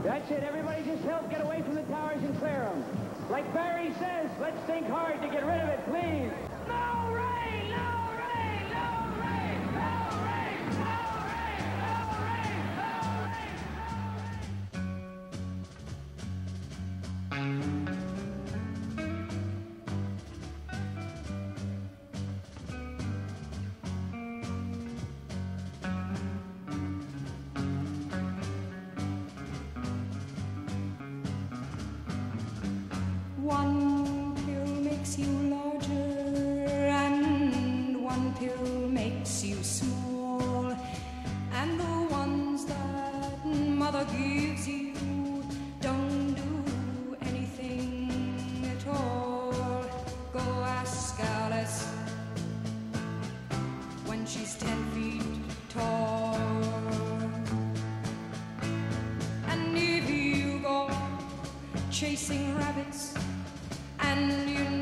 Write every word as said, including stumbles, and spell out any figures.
That's it. Everybody just help get away from the towers and clear them. Like Barry says, let's think hard to get rid of it, please. No rain! No rain! No rain! No rain! No rain! No rain! No rain! No rain! One pill makes you larger and one pill makes you small, and the ones that mother gives you don't do anything at all. Go ask Alice when she's ten feet tall. And if you go chasing rabbits and you